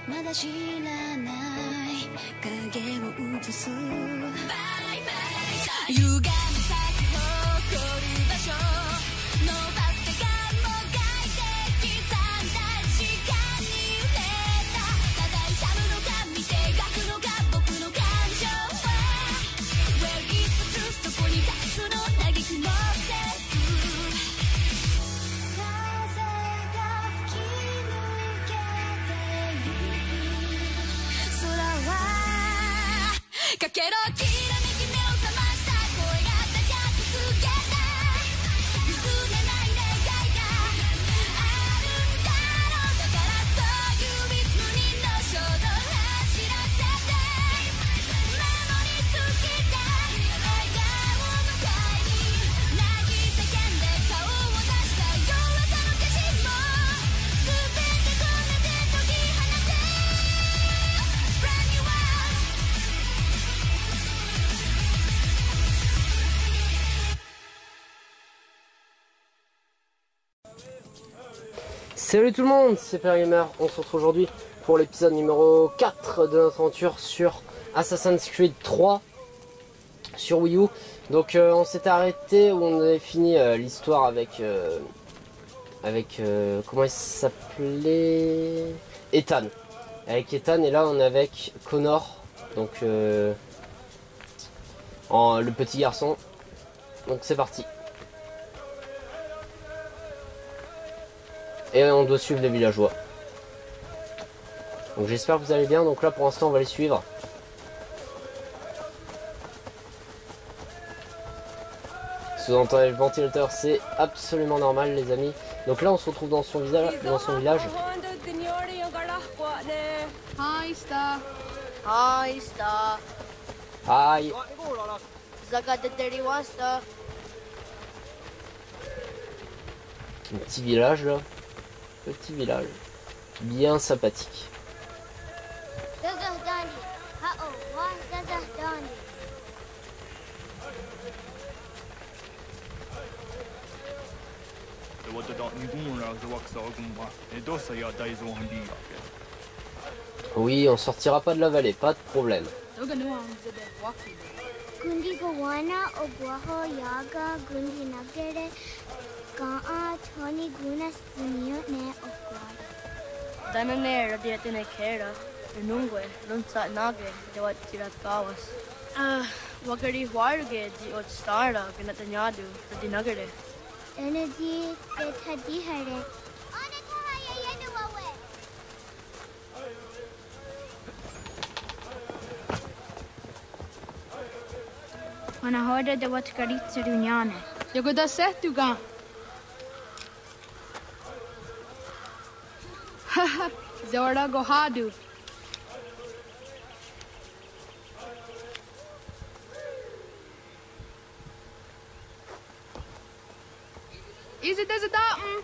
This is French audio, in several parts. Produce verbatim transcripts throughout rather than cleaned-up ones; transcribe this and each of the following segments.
まだ知らない影を映すバイバイ歪む咲き誇る場所伸ばす手がもがいて刻んだ時間に揺れたただ痛むのか見て描くのか僕の感情は Where is the truth どこに隠すの嘆きもせず風が吹き抜けてゆく空はかけろきらめき目を覚ました声が高く告げた譲れない願いがあるんだろうだからそういうリズムにの衝動走らせて守りすぎた笑顔迎えに泣き叫んで顔を出した弱さの消しも全てこねて解き放て Brand new world Salut tout le monde, c'est Père Gamer. On se retrouve aujourd'hui pour l'épisode numéro quatre de notre aventure sur Assassin's Creed trois sur Wii U. Donc euh, on s'était arrêté où on avait fini euh, l'histoire avec euh, avec euh, comment il s'appelait, Ethan. Avec Ethan, et là on est avec Connor, donc euh, en, le petit garçon. Donc c'est parti. Et on doit suivre les villageois. Donc j'espère que vous allez bien. Donc là pour l'instant on va les suivre. Si vous entendez le ventilateur, c'est absolument normal les amis. Donc là on se retrouve dans son, visa dans son village. Hi, Star. Hi, Star. Aïe. Zaga de Deriwa, Star. Un petit village là. Petit village. Bien sympathique. Oui, on sortira pas de la vallée, pas de problème. Gundi Gawana Obuaho Yaga Gundi Nagere Gaa Tony Gunas Dunio Ne Okwada. Dananera dietene kera. Nungue, non sa nage, de wat tirat kawas. Ah, wakari warge di ot stara pinatanyadu, di nagare. Energy Tadi Hare. Ana hora de wat karitsa dunyane. Yogo da setu ga. Haha, Zora Gohadu. Is it as a datum?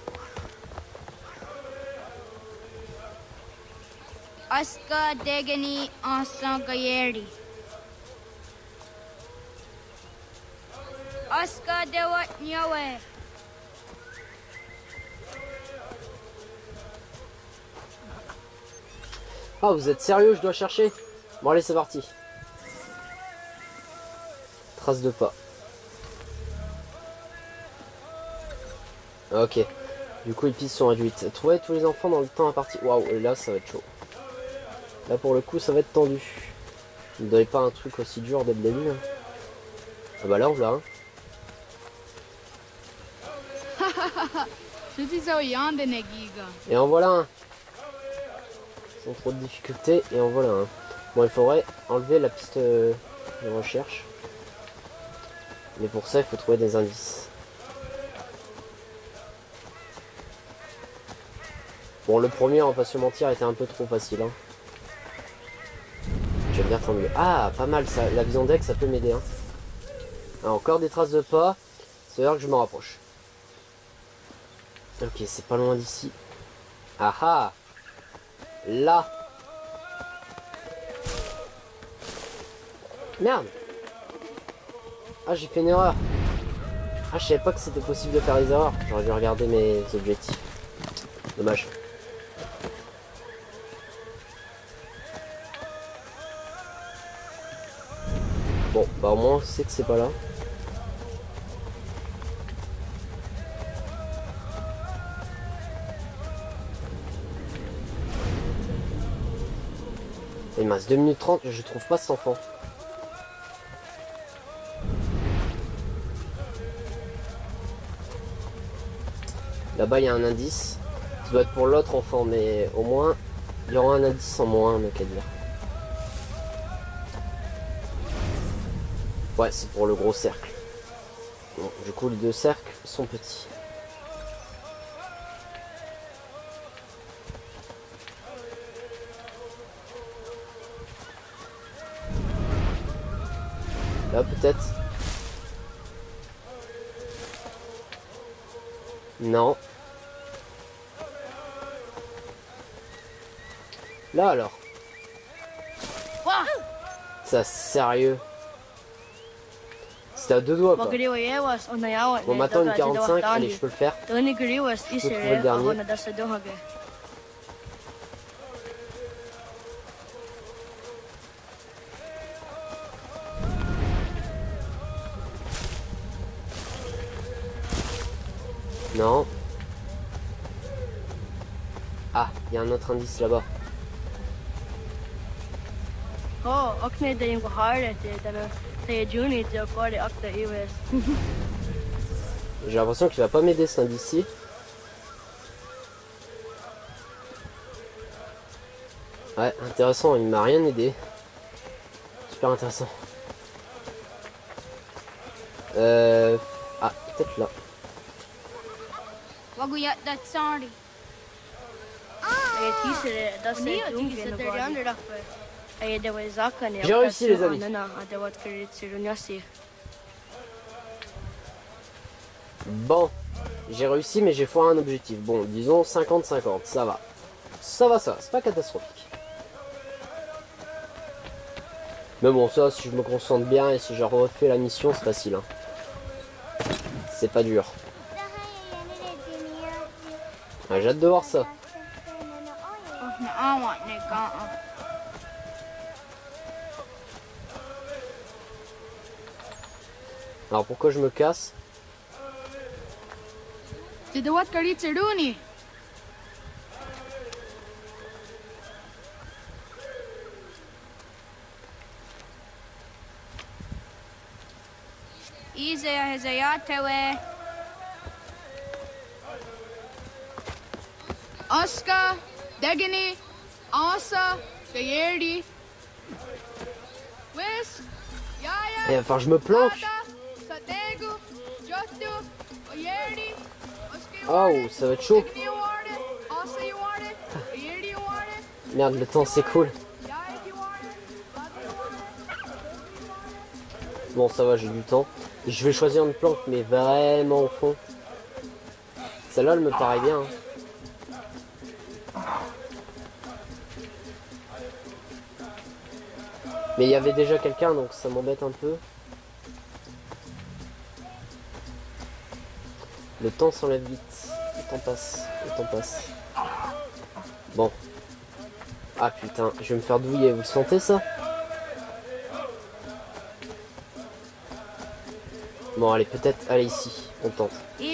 Aska Degani Asa Gayeri. Aska Dewat Nyawe. Ah, vous êtes sérieux, je dois chercher? Bon allez, c'est parti. Trace de pas. Ok. Du coup les pistes sont réduites. Trouver tous les enfants dans le temps imparti. Waouh, et là ça va être chaud. Là pour le coup ça va être tendu. Ne donnez pas un truc aussi dur dès le début. Hein. Ah bah là on l'a. Hein. Et en voilà un. Sans trop de difficultés. Et en voilà un. Bon, il faudrait enlever la piste de recherche. Mais pour ça il faut trouver des indices. Bon, le premier, on va pas se mentir, était un peu trop facile. Hein. J'aime bien prendre le... Ah, pas mal ça. La vision deck, ça peut m'aider. Hein. Ah, encore des traces de pas. C'est à dire que je me rapproche. Ok, c'est pas loin d'ici. Ah ah. Là. Merde. Ah, j'ai fait une erreur. Ah, je savais pas que c'était possible de faire des erreurs. J'aurais dû regarder mes objectifs. Dommage. Bon, bah au moins on sait que c'est pas là. Il me reste deux minutes trente, je trouve pas cet enfant. Là-bas il y a un indice. Ça doit être pour l'autre enfant, mais au moins il y aura un indice en moins, mec à dire. Ouais, c'est pour le gros cercle. Bon, du coup les deux cercles sont petits. Là peut-être. Non. Là alors. Ça sérieux. C'était à deux doigts quoi. Bon maintenant une quarante-cinq, allez je peux le faire. Je peux trouver le dernier. Non. Ah, il y a un autre indice là-bas. Oh, okne de yung harde te dana te juni te kore akta iwes. J'ai l'impression qu'il va pas m'aider cet indice-ci. Ouais, intéressant, il m'a rien aidé. Super intéressant. Euh... Ah, peut-être là. Waguya datsari. Ay tisere da se juni se der yonder rakpe. Ay de was zakane. J'ai réussi les amis. Nana ada wat kare tsirunyasi. Bon, j'ai réussi mais j'ai foiré un objectif. Bon, disons cinquante cinquante, ça va. Ça va, ça va, c'est pas catastrophique. Mais bon, ça, si je me concentre bien et si je refais la mission, c'est facile. Hein. C'est pas dur. Ah, j'ai hâte de voir ça. Alors pourquoi je me casse? Izaya Hezayatewe. Aska, Degani, Asa, Gayerdi, Wis, Yaya, Et enfin, je me planque. Sategu, Jotu, Oyerdi, Oh, ça va être chaud. Degani, you want it, Asa, you want it, Gayerdi, you want it, Merde, le temps c'est cool. Yaya, you want it, Baba, you want it. Bon, ça va, j'ai du temps. Je vais choisir une planque, mais vraiment au fond. Celle-là, elle me paraît bien. Hein. Mais il y avait déjà quelqu'un, donc ça m'embête un peu. Le temps s'enlève vite. Le temps passe. Le temps passe. Bon. Ah putain, je vais me faire douiller. Vous le sentez ça? Bon, allez, peut-être. Allez, ici. On tente.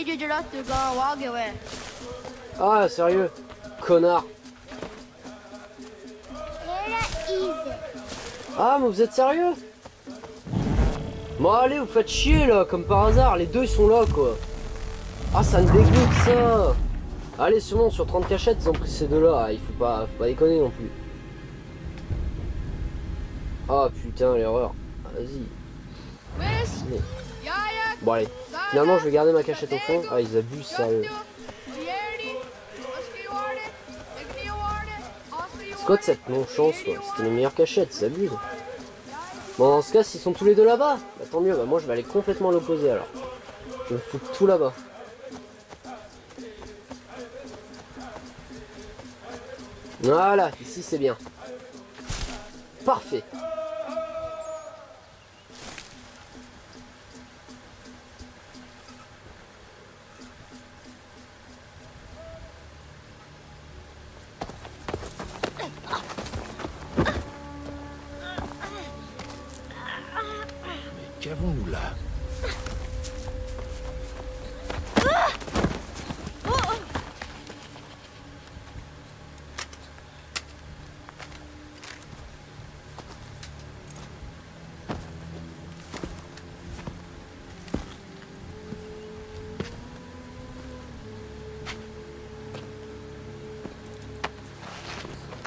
Ah, sérieux? Connard. Ah, mais vous êtes sérieux? Bon, allez, vous faites chier, là, comme par hasard. Les deux, ils sont là, quoi. Ah, ça me dégoûte, ça. Allez, c'est bon, sur trente cachettes, ils ont pris ces deux-là. Il faut pas, faut pas déconner non plus. Ah, putain, l'erreur. Vas-y. Mais... Bon, allez. Finalement, je vais garder ma cachette au fond. Ah, ils abusent, sérieux. C'est quoi de cette non-chance, quoi? C'était les meilleures cachettes, ils abusent. Bon, dans ce cas, s'ils sont tous les deux là-bas, bah, tant mieux. Bah, moi, je vais aller complètement à l'opposé, alors. Je me fous de tout là-bas. Voilà, ici, c'est bien. Parfait.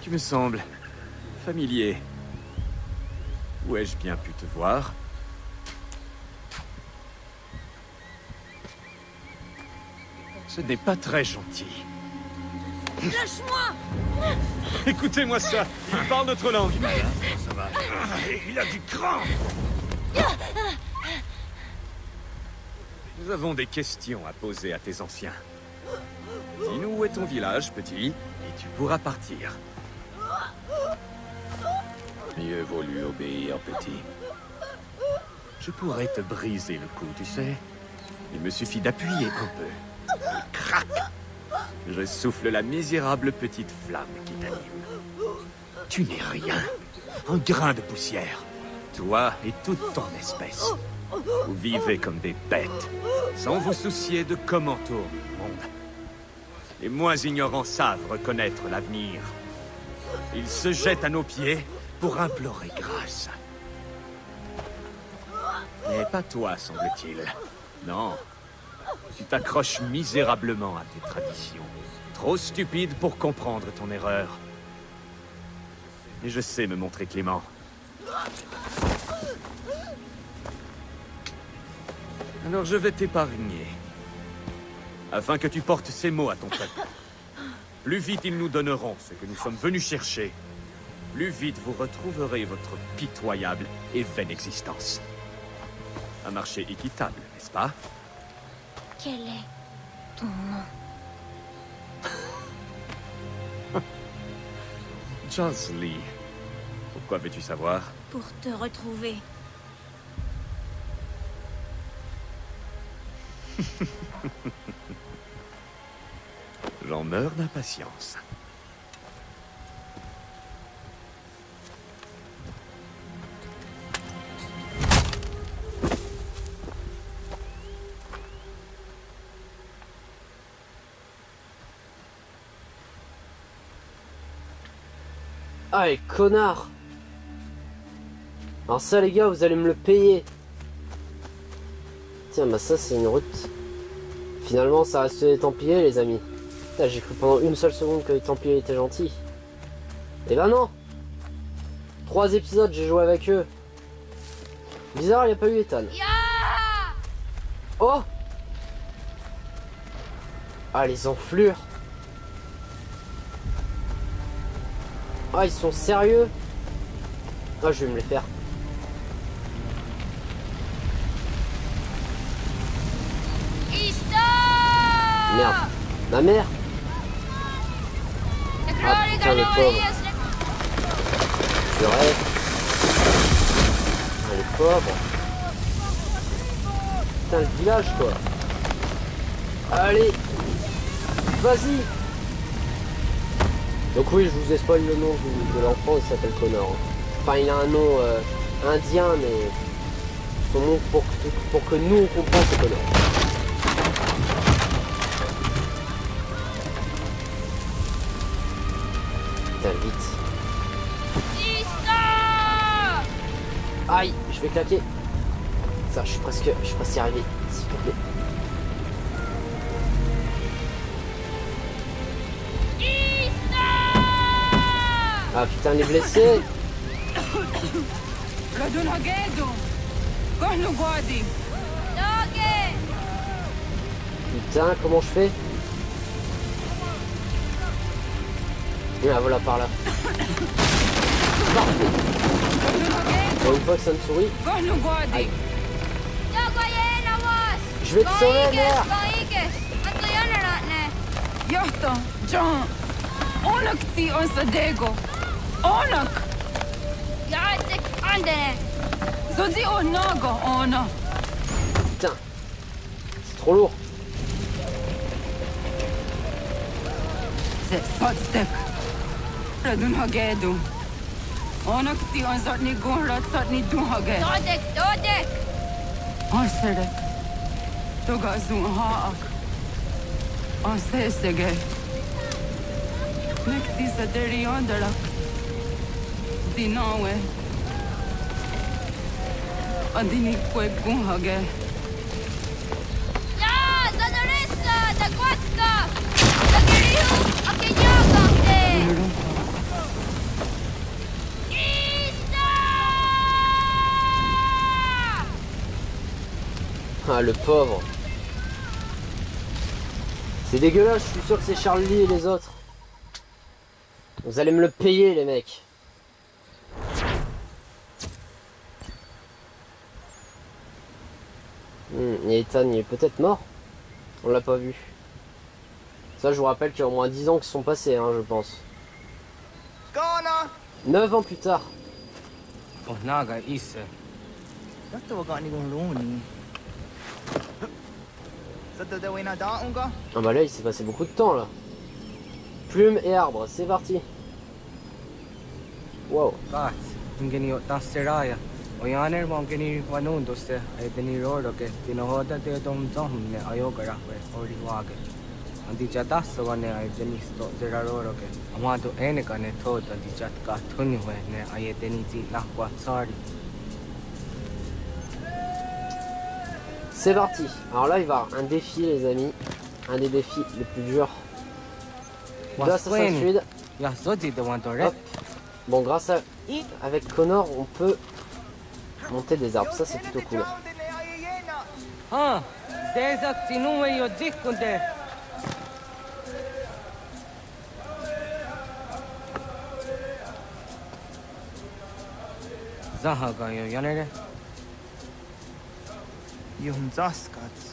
Tu me sembles familier. Où ai-je bien pu te voir? Ce n'est pas très gentil. Lâche-moi! Écoutez-moi ça, il parle notre langue. Ça va. Il a du cran. Nous avons des questions à poser à tes anciens. Dis-nous où est ton village, petit, et tu pourras partir. Mieux vaut lui obéir, petit. Je pourrais te briser le cou, tu sais. Il me suffit d'appuyer un peu. Et crac! Je souffle la misérable petite flamme qui t'anime. Tu n'es rien. Un grain de poussière. Toi et toute ton espèce. Vous vivez comme des bêtes, sans vous soucier de comment tourne le monde. Les moins ignorants savent reconnaître l'avenir. Ils se jettent à nos pieds pour implorer grâce. Mais pas toi, semble-t-il. Non. Tu t'accroches misérablement à tes traditions. Trop stupide pour comprendre ton erreur. Et je sais me montrer clément. Alors je vais t'épargner. Afin que tu portes ces mots à ton peuple. Plus vite ils nous donneront ce que nous sommes venus chercher, plus vite vous retrouverez votre pitoyable et vaine existence. Un marché équitable, n'est-ce pas? Quel est ton nom? Josley. Pourquoi veux-tu savoir? Pour te retrouver. J'en meurs d'impatience. Ah, les connards! Alors ça, les gars, vous allez me le payer. Tiens, bah ça, c'est une route. Finalement, ça reste des Templiers, les amis. J'ai cru pendant une seule seconde que les Templiers étaient gentils. Eh ben non! Trois épisodes, j'ai joué avec eux. Bizarre, il n'y a pas eu Ethan. Oh! Ah, les enflures! Ah, ils sont sérieux? Ah, je vais me les faire. Merde. Ma mère? Ah putain, les pauvres. Je rêve. Ah, les pauvres. Putain, le village, quoi. Allez. Vas-y. Donc oui, je vous ai spoilé le nom de, de l'enfant, il s'appelle Connor. Enfin, il a un nom euh, indien, mais son nom pour que, pour que nous on comprenne, c'est Connor. Putain, vite. Aïe, je vais claquer. Ça, je suis presque, je suis presque y arrivé, s'il te plaît. Ah putain, les blessés. Putain, comment je fais? Ah voilà, par là. Parfait. Et une fois que ça me sourit. Aïe. Je vais te sauver, mère. Onak! Jaatsek andene! Zodi onago ona! Putain! C'est trop lourd! C'est Spotstek! Radun hagedu! Onak ti on zatni gonra zatni dun hage! Dodek! Dodek! Arsedek! Toga zun haak! Arsesege! Nekti sa deri ondarak! Dinawe. Adini kwe gunhage. Ya, Zadoresa, da Quatska, da Kiriu, Akenyaka, Ah, le pauvre. C'est dégueulasse, je suis sûr que c'est Charlie et les autres. Vous allez me le payer, les mecs. Hmm, et Ethan, il est peut-être mort. On l'a pas vu. Ça, je vous rappelle qu'il y a au moins dix ans qui sont passés, hein, je pense. neuf ans plus tard. Oh, naga, isse. Ah bah là, il s'est passé beaucoup de temps, là. Plume et arbre, c'est parti. Wow. Kat, ngeni o tasseraya. O yaner mo ngeni wanun doste ay deni rodo ke tinohoda te dom dom ne ayogara we ori wage. Andi jadas wane ay deni sto zeraro ke. Amado ene kane thoda di jat ka thuni we ne ay deni ji lakwa tsari. C'est parti. Alors là, il va y avoir un défi, les amis. Un des défis les plus durs de Assassin's Creed. Hop. Bon, grâce à... Avec Connor, on peut monter des arbres. Ça, c'est plutôt cool. Ah, Zahaga yo yanere. Yum zaskats.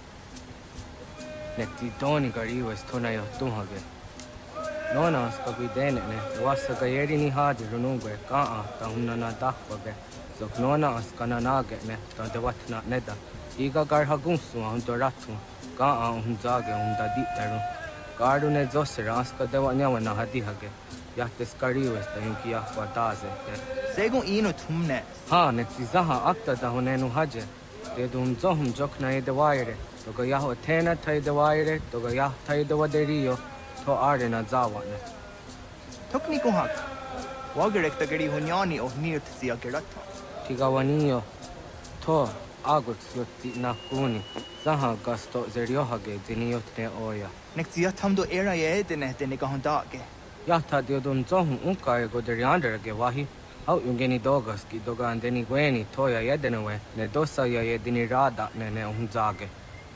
Netti toni gari was tona yo tumhage. Nona ska guidene ne wasa gayeri ni hadi runugwe ka a ta hunna na dakwage. So nona ska na nage ne ta dewatna neda. Iga gar hagunsu hun doratu ka a hun zage hun da ditaru. Garu ne zosera ska dewanya wana hadi hage. Yahtes kari was ta yunki yakwa taze. Segun ino tumne. Ha netti zaha akta da hunenu haje. Te dun zohum jokna e de waire. Toga yaho tena tai de waire, toga yah tai de waderio, to are na zawane. Tokni ko hak. Wagerek ta gari hunyani o nirt sia gerata. Tigawanio, to agut yotti na kuni. Zaha gasto zeriohage ziniotne oya. Nek sia tamdo era ye dene dene ka hondage. Yahta de dun zohum unka e goderiander ge wahi. Au yungeni dogas ki doga andeni gweni toya yedenewe ne dosa ya yedini rada ne ne unzage.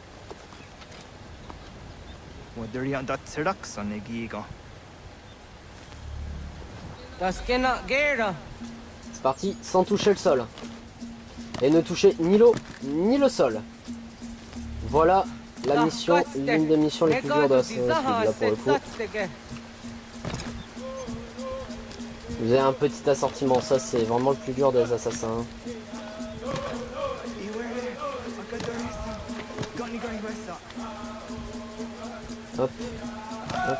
Waderian dat seraksa ne giga. Das kena gera. C'est parti, sans toucher le sol. Et ne toucher ni l'eau, ni le sol. Voilà la mission, l'une des missions les plus dures de Assassin's Creed, là pour le coup. Vous avez un petit assortiment, ça c'est vraiment le plus dur des assassins. Hop, hop.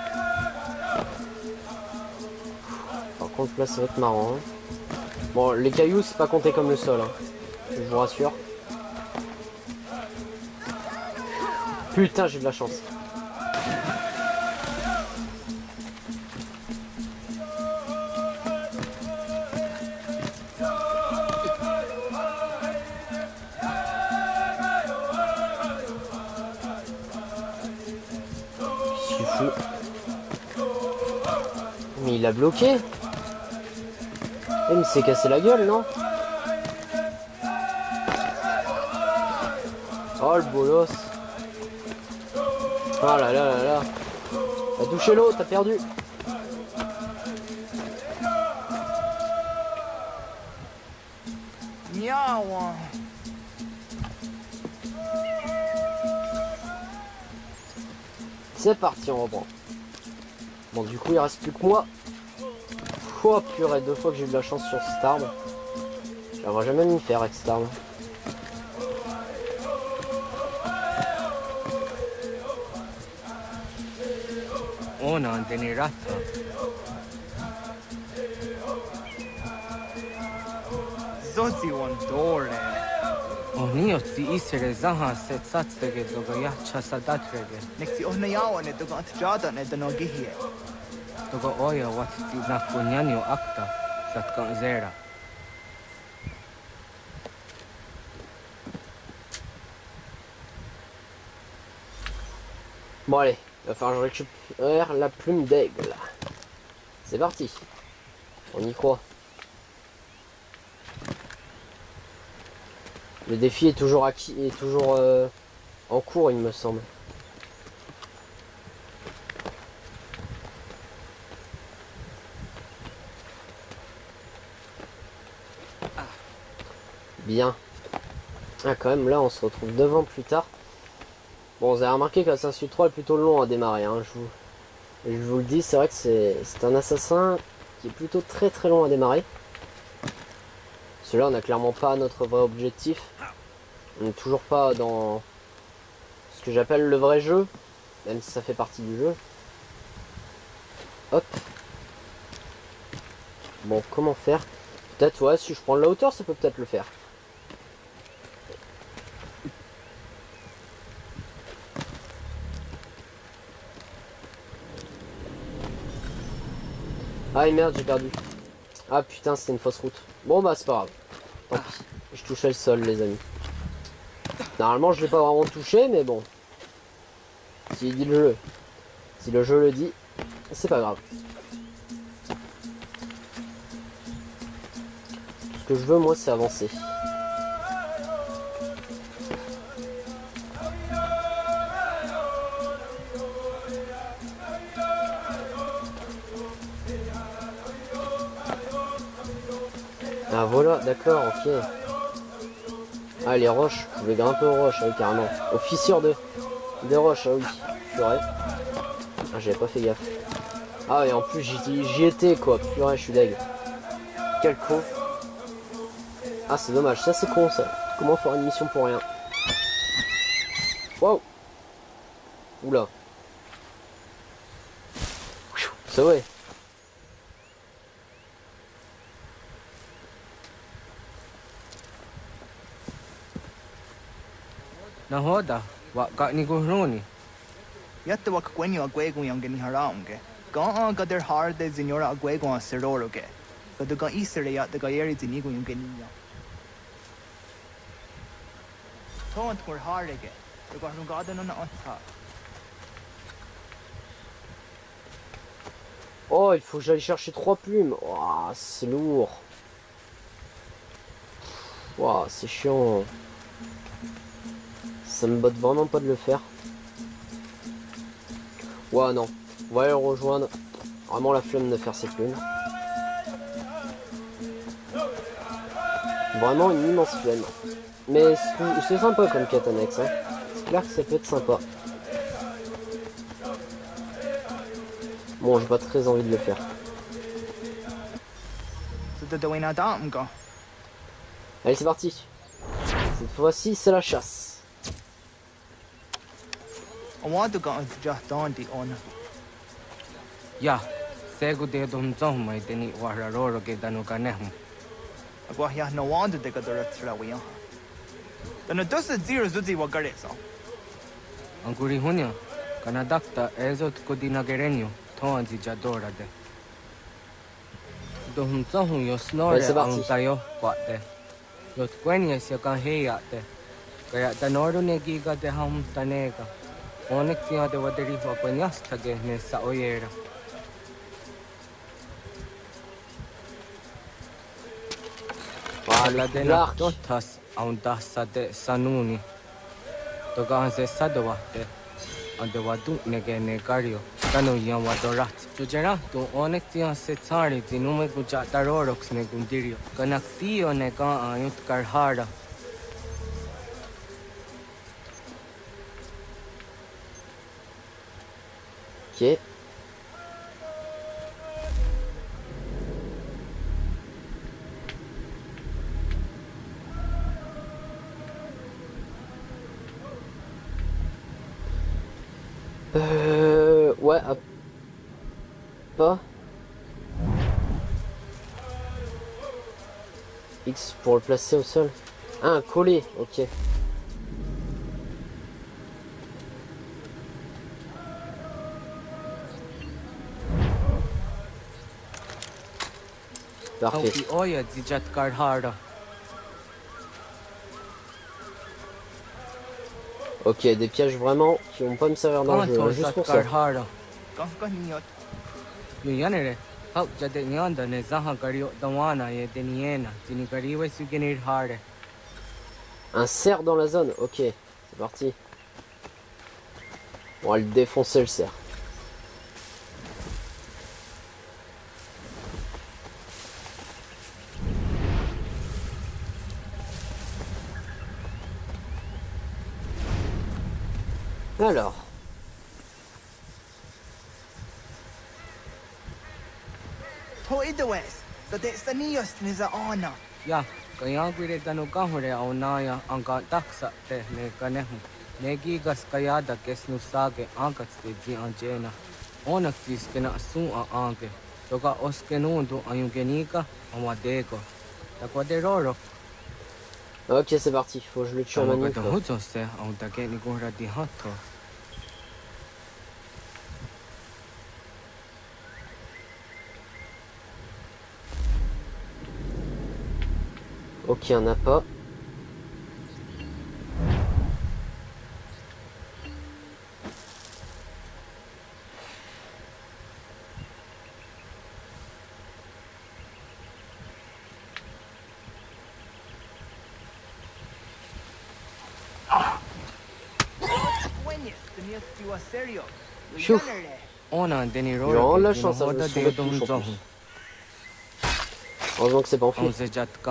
Par contre là ça va être marrant. Hein. Bon, les cailloux c'est pas compté comme le sol, hein. Je vous rassure. Putain, j'ai de la chance. Mais il a bloqué. Il me s'est cassé la gueule, non? Oh le bolos. Oh là là là là. T'as touché l'eau, t'as perdu. Miawa. C'est parti, on reprend. Bon, du coup, il reste plus que moi. Oh purée, deux fois que j'ai eu de la chance sur cette arme. J'aimerais jamais m'y faire avec cette arme. On a un dénirata. Zozi one door. Onio ti isere zaha set satstege doga ya chasadatrege. Nekti ohnayawa ne doga atjada ne danogihie. Doga oya wat ti nakunyanyo akta satkan zera. Bon allez, il va falloir que je récupère la plume d'aigle. C'est parti. On y croit. Le défi est toujours acquis, est toujours euh, en cours, il me semble. Bien. Ah, quand même, là, on se retrouve devant plus tard. Bon, vous avez remarqué qu'Assassin's Creed trois est plutôt long à démarrer. Hein, je, vous, je vous le dis, c'est vrai que c'est un assassin qui est plutôt très très long à démarrer. Celui-là, on n'a clairement pas notre vrai objectif. On n'est toujours pas dans ce que j'appelle le vrai jeu, même si ça fait partie du jeu. Hop. Bon, comment faire? Peut-être, ouais, si je prends de la hauteur, ça peut peut-être le faire. Ah merde, j'ai perdu. Ah putain, c'était une fausse route. Bon bah c'est pas grave. Tant pis. Je touchais le sol, les amis. Normalement je l'ai pas vraiment touché, mais bon. S'il dit le jeu. Si le jeu le dit, c'est pas grave. Tout ce que je veux moi c'est avancer. Ah voilà, d'accord, ok. Ah les roches, je pouvais grimper aux roches, ah oui carrément. Aux fissures de, de roches, ah oui. Purée. Ah j'avais pas fait gaffe. Ah et en plus j'y étais quoi, purée je suis deg. Quel con. Ah c'est dommage, ça c'est con ça. Comment faire une mission pour rien. Waouh. Oula. C'est vrai. Nahoda, wa ka ni gohroni. Yatta wa kwenyo agwego yang gani haramge. Ga a ga der har de zinora agwego a seroroge. Ga de ga isere ya de ga yeri zinigo yang gani ya. Tont kur harege. De ga ru ga de na anta. Oh, il faut que j'aille chercher trois plumes. Oh, c'est lourd. Wow, c'est chiant. Ça me botte vraiment pas de le faire. Ouais, non. On va aller le rejoindre. Vraiment la flemme de faire ces plumes. Vraiment une immense flemme. Mais c'est sympa comme quête annexe. Hein. C'est clair que ça peut être sympa. Bon, j'ai pas très envie de le faire. Allez, c'est parti. Cette fois-ci, c'est la chasse. Ya, sego de dom zom mai deni wararo ke danu kanem. Agwa ya no wanda de ka dora tsra wi ya. Dana dos zero zuzi wa gare so. Anguri hunya, kana dakta ezot ko dinagerenyo, thonzi jadora de. Dom zom yo snore ang tayo kwate. Lot kwenya se kan heya de. Kaya tanoru ne giga de ham tanega. Onek tiya de waderi wa kwanyas thage ne sa oyera. Wala de na totas aunda sade sanuni. Toga se sadwate. Ande wadu nege ne gario. Tanu yan wadorat. Jujera to onek tiya se tsari tinume kucha tarorox ne gundirio. Kanaktiyo ne ka ayut karhara. Ok. Euh... Ouais, à... pas. X pour le placer au sol. Ah, un collet, ok. Parfait. Ok, des pièges vraiment qui vont pas me servir dans le jeu, hein, juste pour ça. Un cerf dans la zone. Ok, c'est parti. On va le défoncer le cerf. Alors. Ja, kaya kuire tanu kahore aunaya anga taksa te ne kanehu. Negi gas kayada kesnu sage angats te ji anjena. Onak tis kena su a ange. Toka oskenundu ayungenika amadeko. Takwaderoro. Ok, c'est parti. Faut que je le tue en manip. Ok, il n'y en a pas. Chouf. On a des J'ai vraiment de la chance, hein, je me suis tombé de touche en plus. Heureusement que c'est pas en fuite.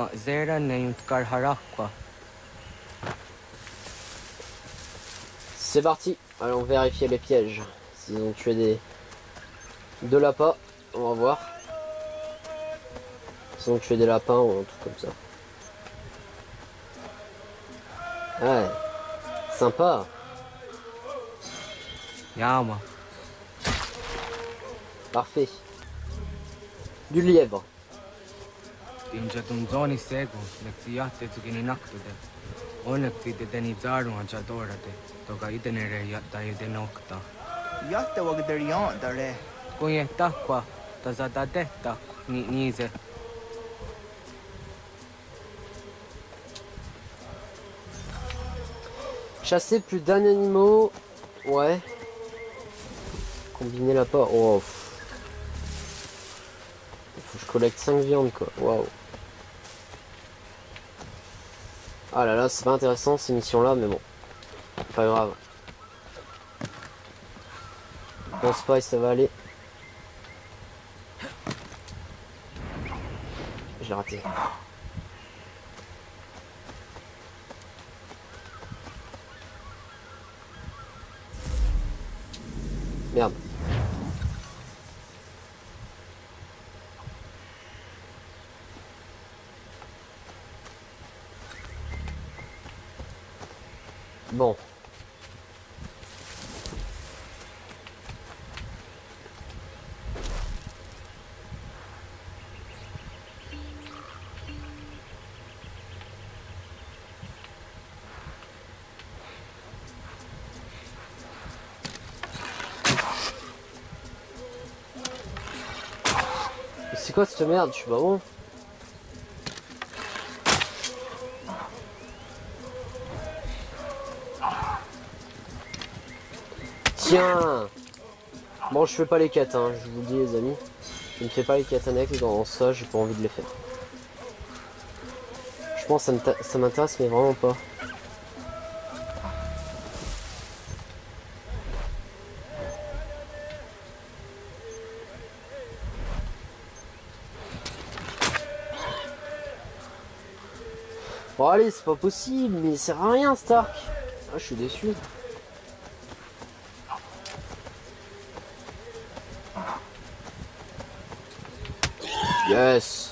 C'est parti. Allons vérifier les pièges. S'ils ont tué des... deux lapins, on va voir. S'ils ont tué des lapins ou un truc comme ça. Ouais. Sympa. Yama. Parfait. Du lièvre. Tinja tumzoni sego, nektiate tsukini naktude. Onekti deni zaru anchadorate. Toka idenere yatta idenokta. Yatta wagderian dare. Kuye takwa, tazada detta ni nize. Chasser plus d'un animal. Ouais. Combiner la part. Oh. Faut que je collecte cinq viandes quoi. Waouh. Ah là là, c'est pas intéressant ces missions là, mais bon. Pas grave. Je pense pas et ça va aller. J'ai raté. Merde. Bon. C'est quoi cette merde? Je suis pas bon. Tiens. Bon, je fais pas les quêtes, hein, je vous le dis les amis. Je ne fais pas les quêtes annexes dans ça, j'ai pas envie de les faire. Je pense que ça m'intéresse mais vraiment pas. Bon allez, c'est pas possible, mais il sert à rien Stark. Ah, je suis déçu. Yes.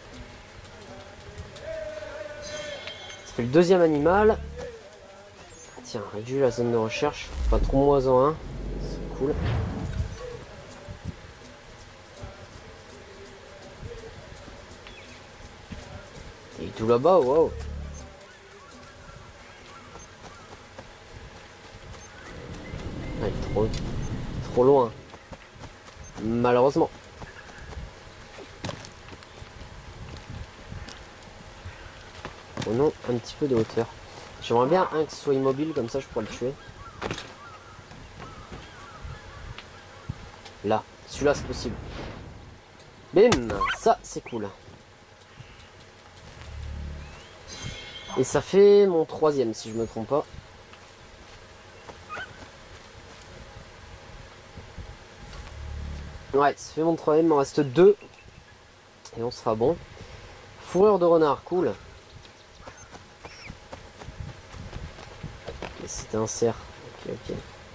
Ça fait le deuxième animal. Tiens, réduit la zone de recherche. Pas trop moins en un. C'est cool. Et tout là-bas, waouh. Ouais, trop, trop loin. Malheureusement. Prenons un petit peu de hauteur. J'aimerais bien un qui soit immobile, comme ça je pourrais le tuer. Là, celui-là c'est possible. Bim, ça c'est cool. Et ça fait mon troisième si je me trompe pas. Ouais, ça fait mon troisième, il m'en reste deux. Et on sera bon. Fourrure de renard, cool. C'était un cerf. Ok, ok.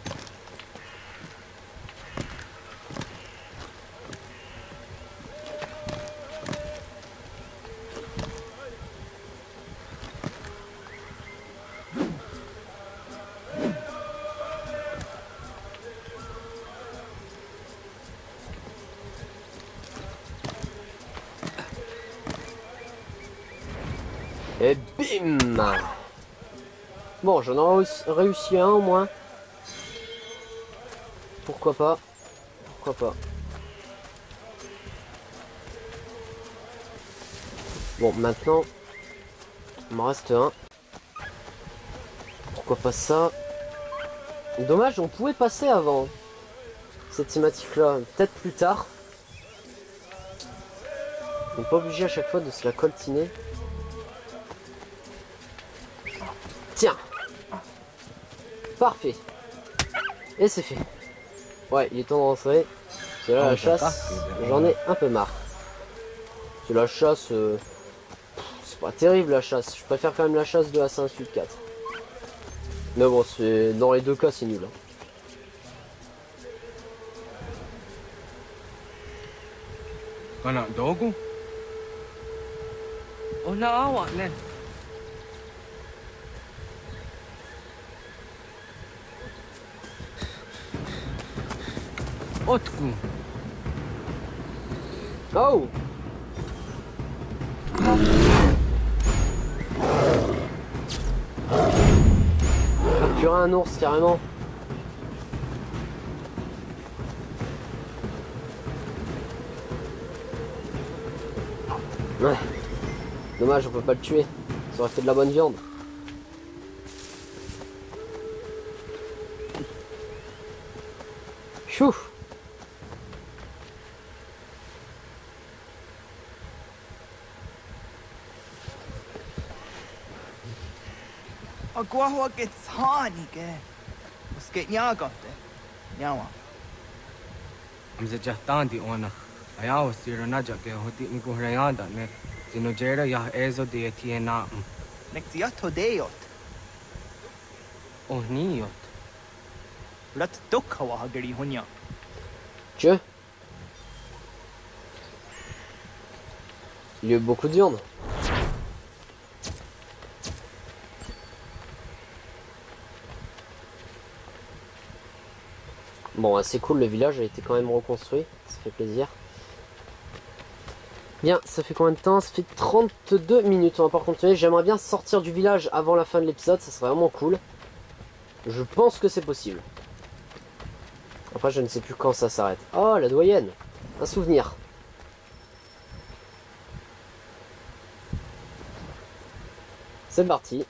Et bim! Bon, j'en ai réussi un au moins. Pourquoi pas? Pourquoi pas? Bon, maintenant, il m'en reste un. Pourquoi pas ça? Dommage, on pouvait passer avant cette thématique-là. Peut-être plus tard. On n'est pas obligé à chaque fois de se la coltiner. Tiens. Parfait. Et c'est fait. Ouais, il est temps de rentrer. C'est là la chasse. J'en ai un peu marre. C'est la chasse. Euh... C'est pas terrible la chasse. Je préfère quand même la chasse de Assassin's Creed quatre. Mais bon, c'est dans les deux cas, c'est nul. Hein. Kana dogu? Oh na awa ne. Otku. Oh. Capturer un ours carrément. Ouais. Dommage, on peut pas le tuer. Ça aurait fait de la bonne viande. Chou. Agua gets honey, ke. Let's get yagote. Yawa. Amze jahtandi ona. Ayaw sira na jake hoti ni ko rayanda ne. Tino jera ya ezo de tiena. Next yato deot. Oh niot. Rat dukha hageri hunya. Dieu. Il y a eu beaucoup de viande. Bon, c'est cool, le village a été quand même reconstruit, ça fait plaisir. Bien, ça fait combien de temps? Ça fait trente-deux minutes, on va pas continuer. J'aimerais bien sortir du village avant la fin de l'épisode, ça serait vraiment cool. Je pense que c'est possible. Après, je ne sais plus quand ça s'arrête. Oh, la doyenne. Un souvenir. C'est parti.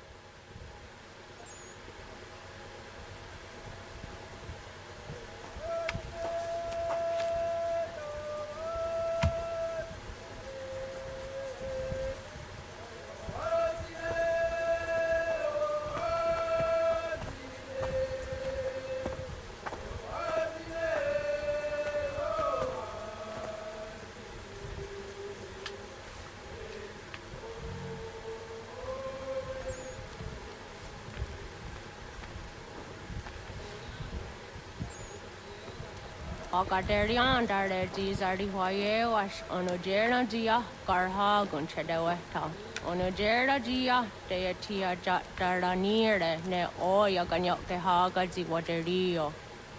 Ogaderian dare dizari hoye wash onojera dia karha gunchedeweta. Onojera dia de tia jaranire ne oya ganyok te haga ziwaderio.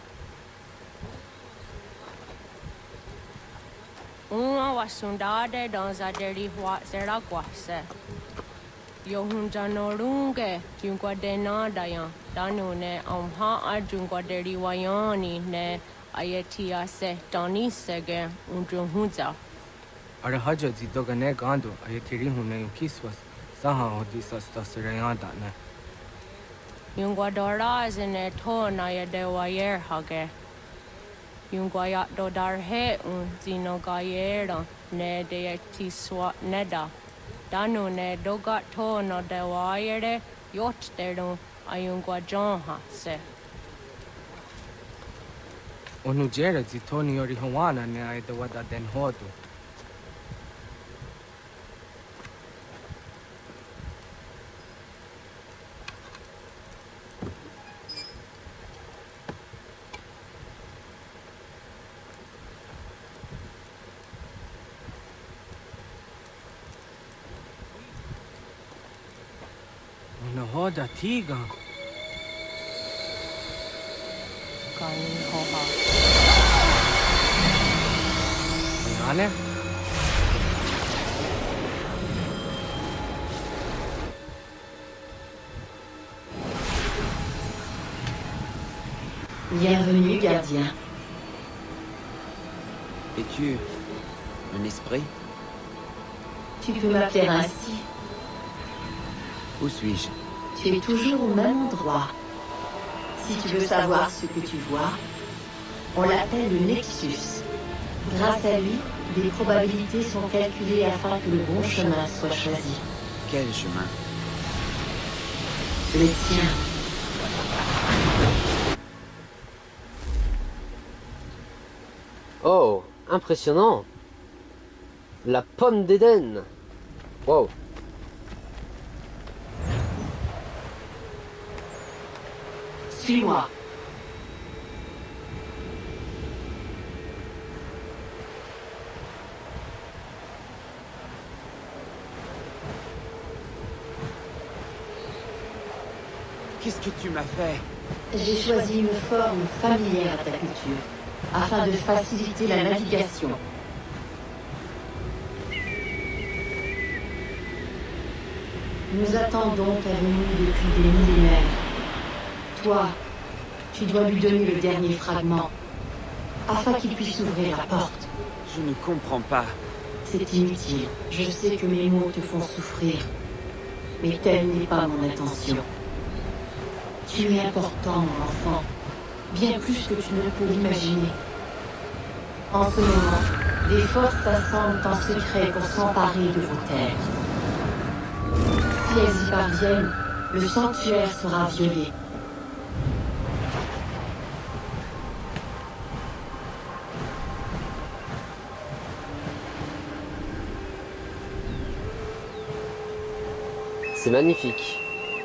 Uma wasundade dans aderi hua serakwase. Yohunjanorunge jungwadena dayan danune amha ajungwaderi wayani ne Ayatia se Doni Sege Undruhunza. Arahaja zidogane gando ayatiri hune kiswas saha hodisa stasirayanda ne. Yungwadora is in a ton ayadewayer hage. Yungwayat dodar he un zinogayera ne de tiswa neda. Danu ne dogat to no de waire yot derno ayungwa John ha se. Onu jere zi Tony yori hawana ne ai de wada den hodu. Ona hoda tiga. Kani hoha. Nane? Bienvenue, gardien. Es-tu un esprit? Tu peux m'appeler ainsi. Où suis-je? Tu es toujours au même endroit. Si tu veux savoir ce que tu vois, on l'appelle le Nexus. Grâce à lui, des probabilités sont calculées afin que le bon chemin soit choisi. Quel chemin? Le tien. Oh, impressionnant. La pomme d'Éden. Wow. Suis-moi. Qu'est-ce que tu m'as fait? J'ai choisi une forme familière à ta culture, afin de faciliter la navigation. Nous attendons ta venue depuis des millénaires. Toi, tu dois lui donner le dernier fragment, afin qu'il puisse ouvrir la porte. Je ne comprends pas. C'est inutile. Je sais que mes mots te font souffrir, mais telle n'est pas mon intention. Tu es important, mon enfant, bien plus que tu ne peux l'imaginer. En ce moment, des forces s'assemblent en secret pour s'emparer de vos terres. Si elles y parviennent, le sanctuaire sera violé. C'est magnifique.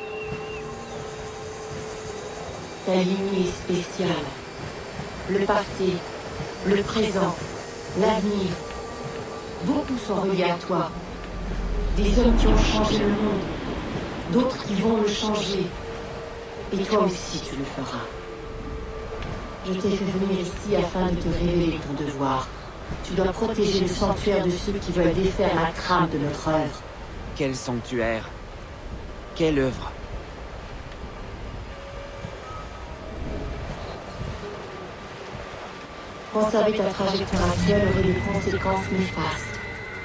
Ta lignée est spéciale. Le passé, le présent, l'avenir. Beaucoup sont reliés à toi. Des hommes qui ont changé le monde, d'autres qui vont le changer. Et toi aussi tu le feras. Je t'ai fait venir ici afin de te révéler ton devoir. Tu dois protéger le sanctuaire de ceux qui veulent défaire la trame de notre œuvre. Quel sanctuaire? Quelle œuvre? Conserver ta trajectoire actuelle aurait des conséquences néfastes.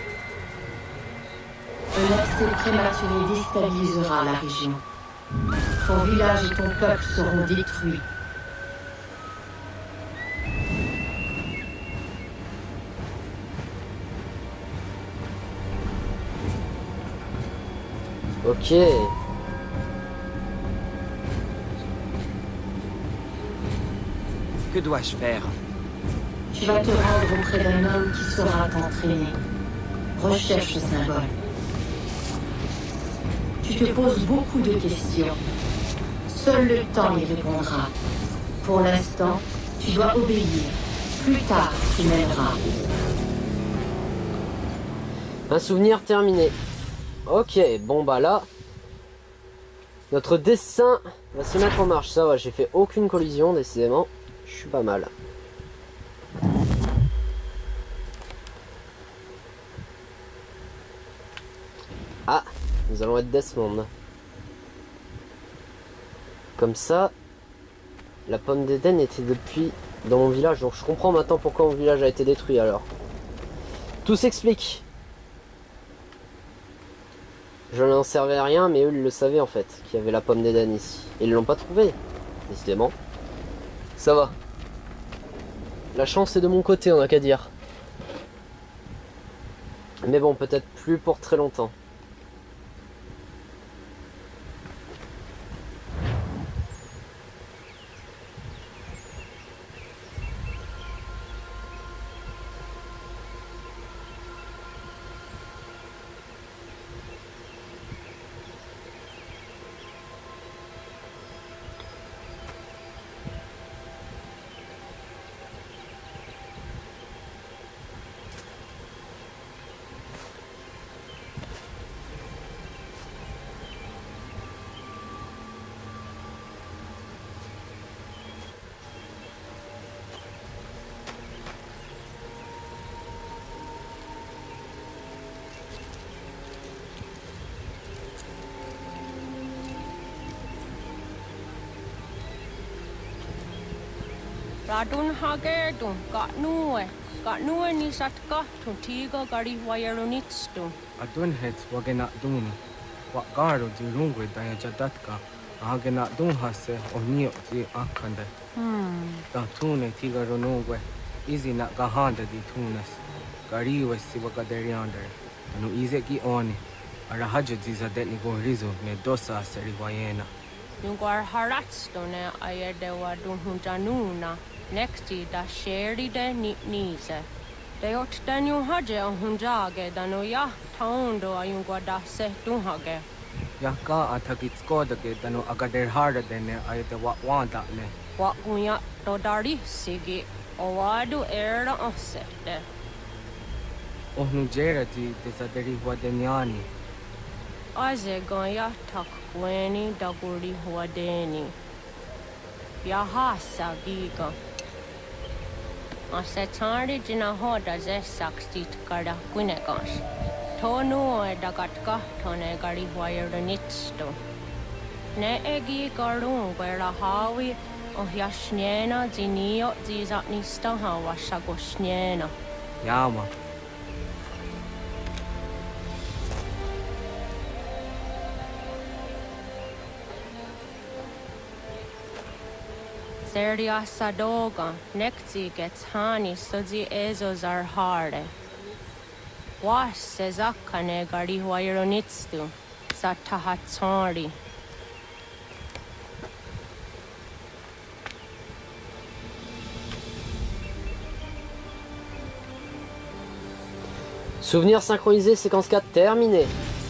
Un accès prématuré déstabilisera la région. Ton village et ton peuple seront détruits. Ok. Que dois-je faire? Tu vas te rendre auprès d'un homme qui saura t'entraîner. Recherche ce symbole. Tu te poses beaucoup de questions. Seul le temps y répondra. Pour l'instant, tu dois obéir. Plus tard, tu m'aimeras. Un souvenir terminé. Ok, bon bah là, notre dessin va se mettre en marche. Ça va, j'ai fait aucune collision, décidément. Je suis pas mal. Ah, nous allons être Desmond. Comme ça, la pomme d'Éden était depuis dans mon village. Donc je comprends maintenant pourquoi mon village a été détruit alors. Tout s'explique. Je n'en servais à rien, mais eux ils le savaient en fait, qu'il y avait la pomme d'Éden ici. Et ils l'ont pas trouvé, décidément. Ça va. La chance est de mon côté, on n'a qu'à dire. Mais bon, peut-être plus pour très longtemps. Radun hagerdun, got nue, got nue ni satka, tuntiga gari wayarunitstu. Adun hets wagena duni. Wa garo di rungwe daya jadatka. Agena dun hase o nio di akande. Hmm. Da tune tiga ronungwe. Izi na gahanda di tunas. Gari we si wagaderiander. Anu ize ki oni. Arahajo di zadetni go rizo ne dosa seri wayena. Nungar haratstone ayede wa dun hunjanuna. Nexti da sheri de nitnise. De ot danyu haje on hunjage dano ya taundo ayungwa da se dunhage. Yaka athakit skodage dano agader harda dene ayede wa wanda ne. Wa gunya do dari sigi owadu era osete. Ohnu jera di desaderi wadenyani. Aze gonya takweni daguri wadeni. Yahasa giga. Asetari jina hoda ze sakstit kada kunegas. Tonu e dagatka tone gari wayernitsto. Ne egi garun gwera hawi o yashnena zinio zizatnista hawa shagoshnena. Yama. Seria sadoga, nekti gets hani sozi ezos are harde. Was sezakane gari wayronitstu, satahatsari. Souvenir synchronisé, séquence quatre, terminé.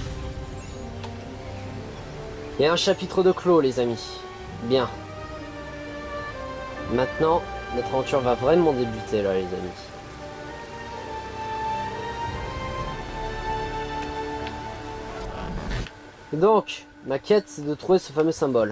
Il y a un chapitre de clos, les amis. Bien. Maintenant, notre aventure va vraiment débuter, là, les amis. Et donc, ma quête, c'est de trouver ce fameux symbole.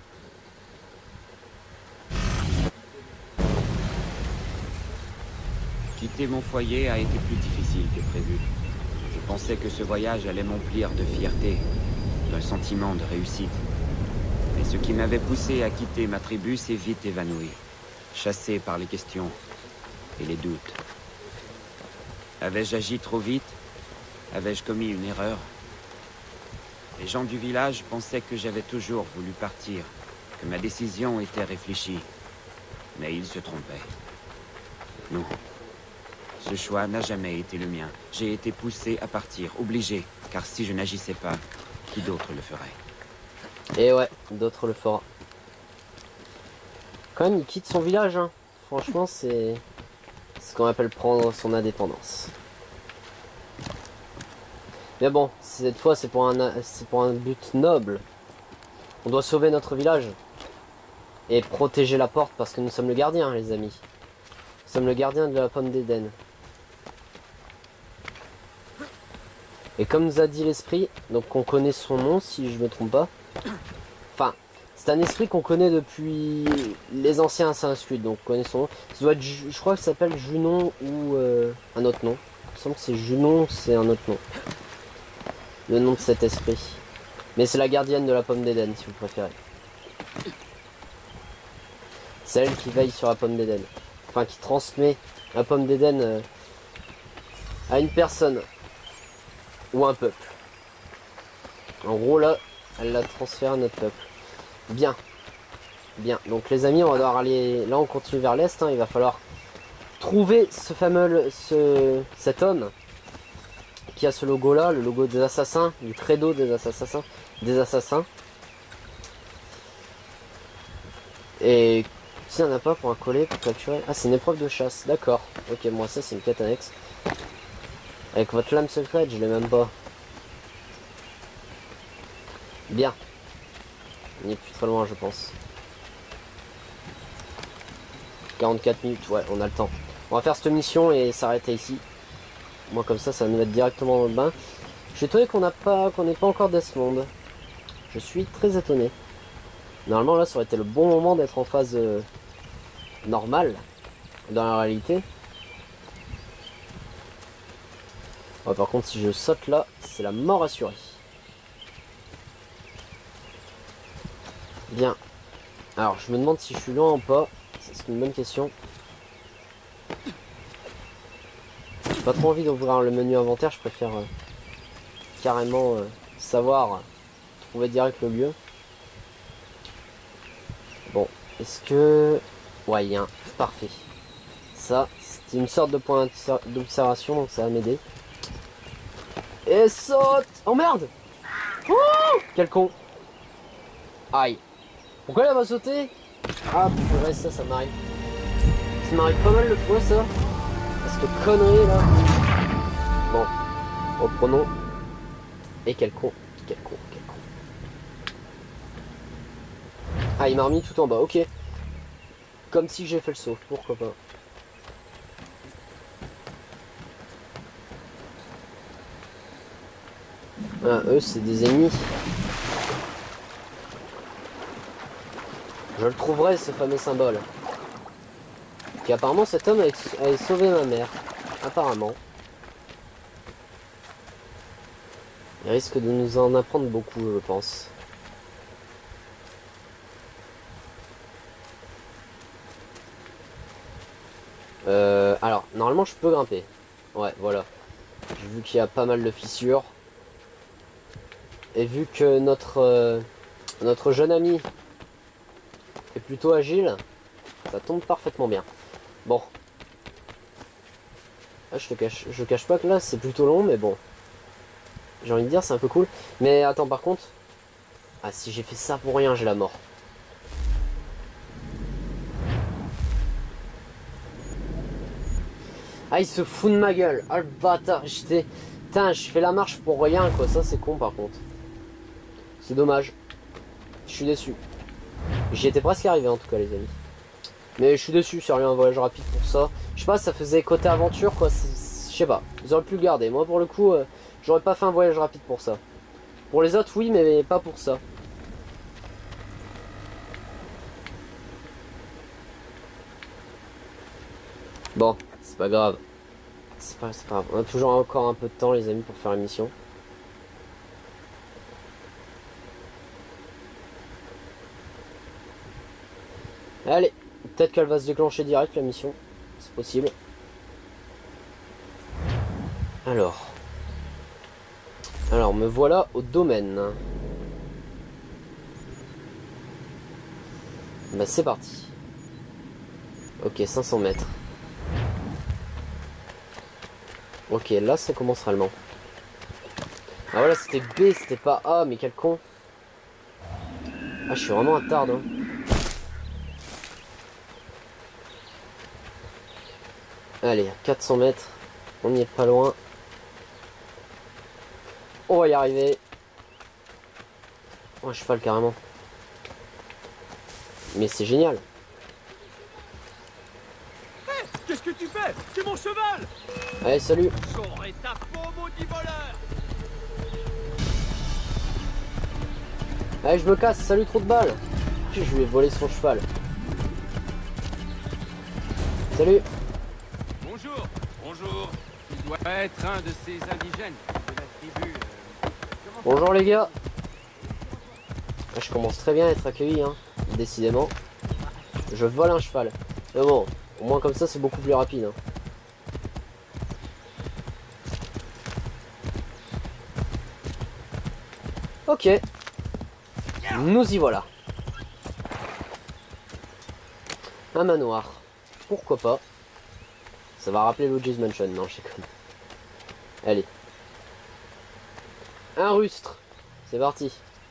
Quitter mon foyer a été plus difficile que prévu. Je pensais que ce voyage allait m'emplir de fierté, d'un sentiment de réussite. Mais ce qui m'avait poussé à quitter ma tribu s'est vite évanoui, chassé par les questions et les doutes. Avais-je agi trop vite? Avais-je commis une erreur? Les gens du village pensaient que j'avais toujours voulu partir, que ma décision était réfléchie. Mais ils se trompaient. Non. Ce choix n'a jamais été le mien. J'ai été poussé à partir, obligé, car si je n'agissais pas, qui d'autre le ferait? Et ouais, d'autres le feront. Quand même, il quitte son village, hein. Franchement, c'est ce qu'on appelle prendre son indépendance. Mais bon, cette fois, c'est pour un, c'est pour un but noble. On doit sauver notre village et protéger la porte parce que nous sommes le gardien, les amis. Nous sommes le gardien de la pomme d'Éden. Et comme nous a dit l'esprit, donc on connaît son nom si je me trompe pas. Enfin, c'est un esprit qu'on connaît depuis les anciens Assassin's Creed, donc on connaît son nom. Ça doit être, je crois que ça s'appelle Junon ou euh, un autre nom. Il me semble que c'est Junon, c'est un autre nom. Le nom de cet esprit. Mais c'est la gardienne de la pomme d'Éden, si vous préférez. C'est elle qui veille sur la pomme d'Éden. Enfin, qui transmet la pomme d'Éden euh, à une personne. Ou un peuple. En gros, là, elle l'a transféré à notre peuple. Bien. Bien. Donc, les amis, on va devoir aller... Là, on continue vers l'est. Hein. Il va falloir trouver ce fameux... Ce... Cet homme qui a ce logo-là. Le logo des assassins. Du credo des assassins. Des assassins. Et... Si on n'a pas pour un collet, pour capturer... Ah, c'est une épreuve de chasse. D'accord. Ok, moi, ça, c'est une quête annexe. Avec votre lame secrète, je l'ai même pas. Bien. On n'est plus très loin, je pense. quarante-quatre minutes, ouais, on a le temps. On va faire cette mission et s'arrêter ici. Moi, comme ça, ça va nous mettre directement dans le bain. Je suis étonné qu'on n'a pas, qu'on n'ait pas encore Desmond. Je suis très étonné. Normalement, là, ça aurait été le bon moment d'être en phase euh, normale dans la réalité. Ouais, par contre, si je saute là, c'est la mort assurée. Bien. Alors, je me demande si je suis loin ou pas. C'est ce c'est une bonne question. J'ai pas trop envie d'ouvrir le menu inventaire, je préfère euh, carrément euh, savoir trouver direct le lieu. Bon, est-ce que... Ouais, il y a un... Parfait. Ça, c'est une sorte de point d'observation, donc ça va m'aider. Et saute! Oh merde! Oh, quel con! Aïe! Pourquoi elle va sauter? Ah, purée, ça, ça m'arrive. Ça m'arrive pas mal de fois, ça. Cette connerie, là. Bon, reprenons. Et quel con, quel con, quel con. Ah, il m'a remis tout en bas, ok. Comme si j'ai fait le saut, pourquoi pas. Ah, eux, c'est des ennemis. Je le trouverai, ce fameux symbole. Et apparemment, cet homme a sauvé ma mère. Apparemment. Il risque de nous en apprendre beaucoup, je pense. Euh, alors, normalement, je peux grimper. Ouais, voilà. J'ai vu qu'il y a pas mal de fissures. Et vu que notre, euh, notre jeune ami est plutôt agile, ça tombe parfaitement bien. Bon. Ah, je te cache, je cache pas que là, c'est plutôt long, mais bon. J'ai envie de dire, c'est un peu cool. Mais attends, par contre... Ah, si j'ai fait ça pour rien, j'ai la mort. Ah, il se fout de ma gueule. Ah, le bâtard. J'étais... Putain, je fais la marche pour rien, quoi. Ça, c'est con, par contre. C'est dommage. Je suis déçu. J'y étais presque arrivé, en tout cas, les amis. Mais je suis déçu, sérieux, un voyage rapide pour ça. Je sais pas, ça faisait côté aventure, quoi. Je sais pas. Ils auraient pu le garder. Moi, pour le coup, euh, j'aurais pas fait un voyage rapide pour ça. Pour les autres, oui, mais pas pour ça. Bon, c'est pas grave. C'est pas, c'est pas grave. On a toujours encore un peu de temps, les amis, pour faire la mission. Allez, peut-être qu'elle va se déclencher direct, la mission. C'est possible. Alors. Alors, me voilà au domaine. Bah, c'est parti. Ok, cinq cents mètres. Ok, là, ça commence réellement. Ah voilà, c'était B, c'était pas A, mais quel con. Ah, je suis vraiment un tarde, hein. Allez, quatre cents mètres. On n'y est pas loin. On va y arriver. Oh, un cheval carrément. Mais c'est génial. Hey, qu'est-ce que tu fais? C'est mon cheval! Allez, salut. J'aurai ta peau, maudit voleur! Allez, je me casse. Salut, trop de balles. Je lui ai volé son cheval. Salut. Bonjour, bonjour. Il doit être un de ces indigènes de la tribu. Euh... Bonjour les gars. Ah, je commence très bien à être accueilli, hein. Décidément. Je vole un cheval. Mais bon, au moins comme ça c'est beaucoup plus rapide. Hein. Ok. Nous y voilà. Un manoir. Pourquoi pas. Ça va rappeler Luigi's Mansion. Non, je sais comme. Allez. Un rustre. C'est parti.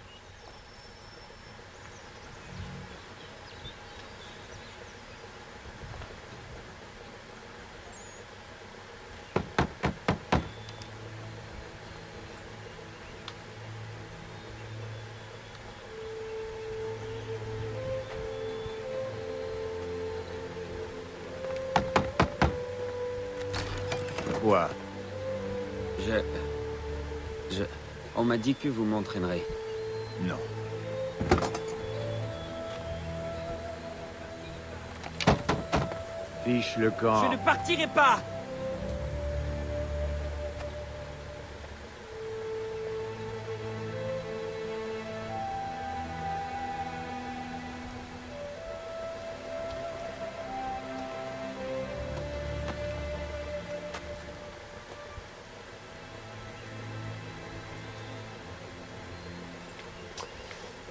Quoi? Je... Je... On m'a dit que vous m'entraînerez. Non. Fiche le camp. Je ne partirai pas!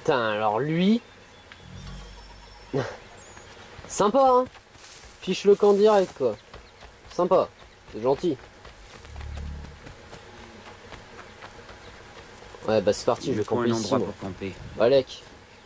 Putain, alors lui... Sympa, hein. Fiche le camp direct, quoi. Sympa. C'est gentil. Ouais, bah c'est parti, je vais camper ici, moi. Balek.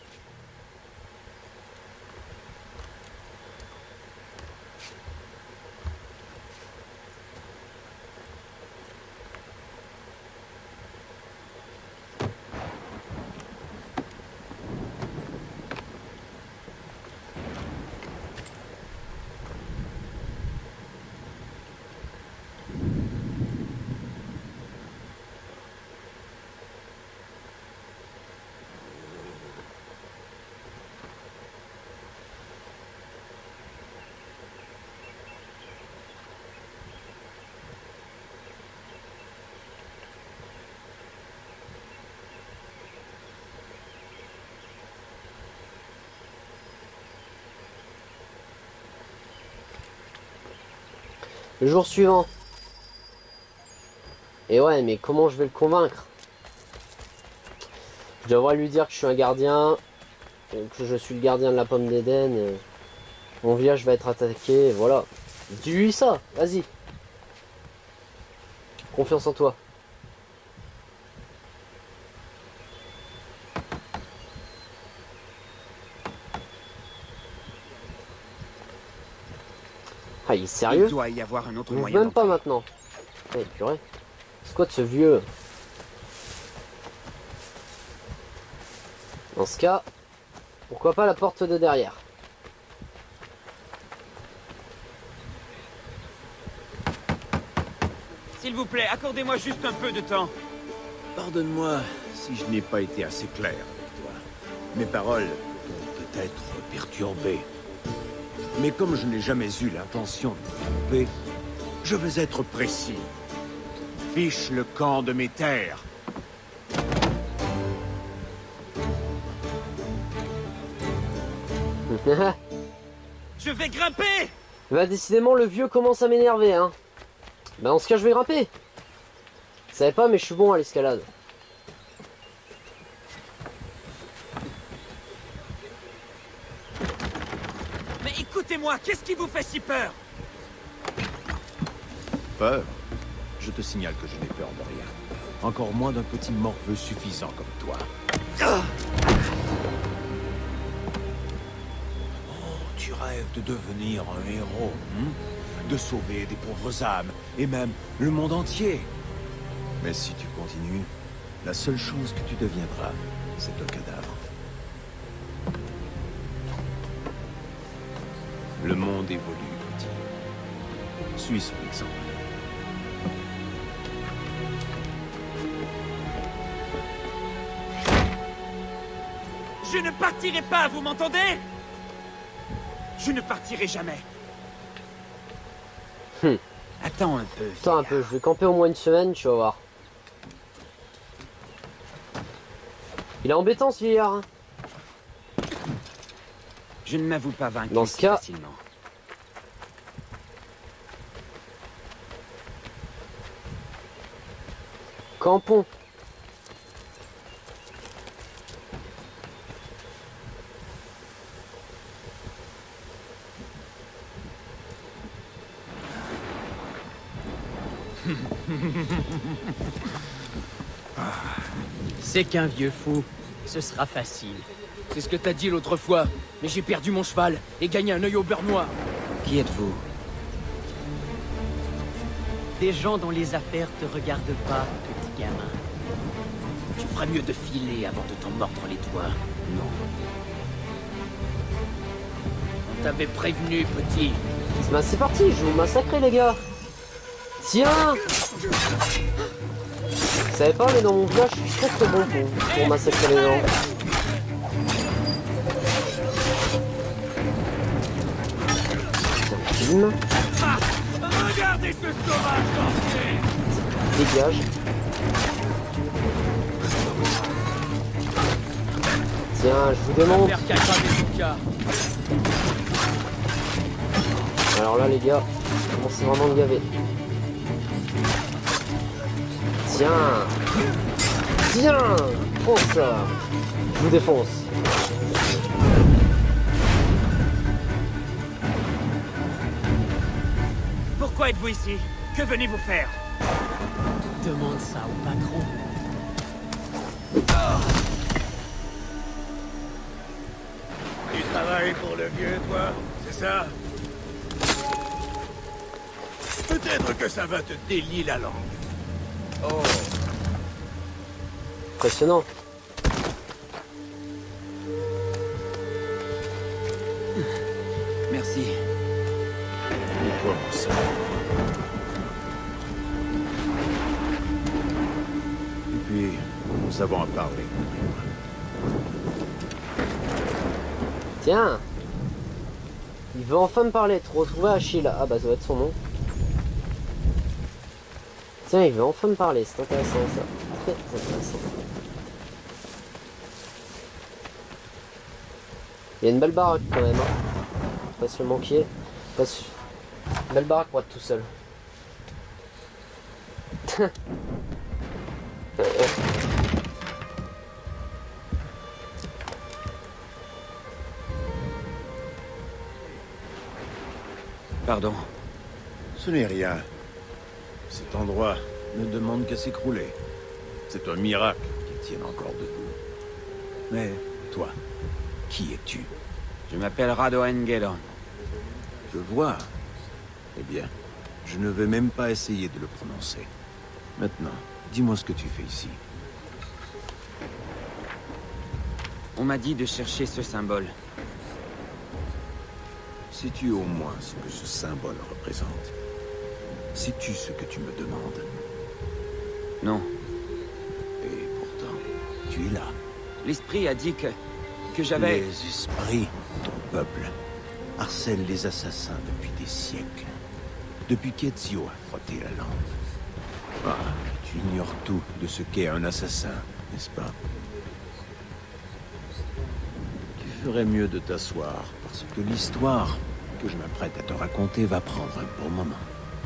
Le jour suivant. Et ouais, mais comment je vais le convaincre? Je devrais lui dire que je suis un gardien, que je suis le gardien de la pomme d'Éden. Et mon village va être attaqué, et voilà. Dis-lui ça, vas-y. Confiance en toi. Ah, il est sérieux? Il doit y avoir un autre On moyen. même pas maintenant. Eh, purée. C'est quoi de ce vieux? Dans ce cas, pourquoi pas la porte de derrière? S'il vous plaît, accordez-moi juste un peu de temps. Pardonne-moi si je n'ai pas été assez clair avec toi. Mes paroles t'ont peut-être perturbé. Mais comme je n'ai jamais eu l'intention de me tromper, je vais être précis. Fiche le camp de mes terres. Je vais grimper! Bah décidément le vieux commence à m'énerver, hein. Bah dans ce cas je vais grimper. Je savais pas mais je suis bon à l'escalade. Mais écoutez-moi, qu'est-ce qui vous fait si peur? Peur? Je te signale que je n'ai peur de rien. Encore moins d'un petit morveux suffisant comme toi. Ah! Oh, tu rêves de devenir un héros, hein? De sauver des pauvres âmes, et même le monde entier. Mais si tu continues, la seule chose que tu deviendras, c'est un cadavre. Le monde évolue, petit. Suis son exemple. Je ne partirai pas, vous m'entendez? Je ne partirai jamais. Hum. Attends un peu. Attends un peu, je vais camper au moins une semaine, tu vas voir. Il est embêtant ce vieillard. Hein. Je ne m'avoue pas vaincu dans ce cas facilement. Campons. C'est qu'un vieux fou. Ce sera facile. C'est ce que t'as dit l'autre fois. Mais j'ai perdu mon cheval et gagné un œil au beurre noir. Qui êtes-vous? Des gens dont les affaires te regardent pas, petit gamin. Tu feras mieux de filer avant de t'en mordre les doigts. Non. On t'avait prévenu, petit. Bah c'est parti, je vais vous massacrer les gars. Tiens. Vous savez pas, mais dans mon village, je suis très très bon pour, pour massacrer les gens. Bim. Regardez ce sauvage danser. Dégage. Tiens, je vous demande. Alors là les gars, je commence vraiment à me gaver. Tiens. Tiens. Prends ça. Je vous défonce. Pourquoi êtes-vous ici? Que venez-vous faire? Demande ça au patron. Tu travailles pour le vieux, toi? C'est ça? Peut-être que ça va te délier la langue. Oh. Impressionnant. Merci. Et toi, mon sang. Et puis, nous avons à parler. Tiens. Il veut enfin me parler. Te retrouver Achille. Ah bah ça va être son nom. Tiens, il veut enfin me parler. C'est intéressant ça. Très intéressant. Il y a une belle baraque quand même. Hein. Pas se le manquer. Pas su... Belle baraque pour être tout seul. Pardon. Ce n'est rien. Cet endroit ne demande qu'à s'écrouler. C'est un miracle qu'il tienne encore debout. Mais toi, qui es-tu? Je m'appelle Radoen Gelon. Je vois. Eh bien, je ne vais même pas essayer de le prononcer. Maintenant, dis-moi ce que tu fais ici. On m'a dit de chercher ce symbole. Sais-tu au moins ce que ce symbole représente? Sais-tu ce que tu me demandes? Non. Et pourtant, tu es là. L'esprit a dit que... que j'avais... Les esprits, ton peuple, harcèlent les assassins depuis des siècles. Depuis qu'Ezio a frotté la lampe. Ah, tu ignores tout de ce qu'est un assassin, n'est-ce pas? Tu ferais mieux de t'asseoir, parce que l'histoire que je m'apprête à te raconter va prendre un bon moment.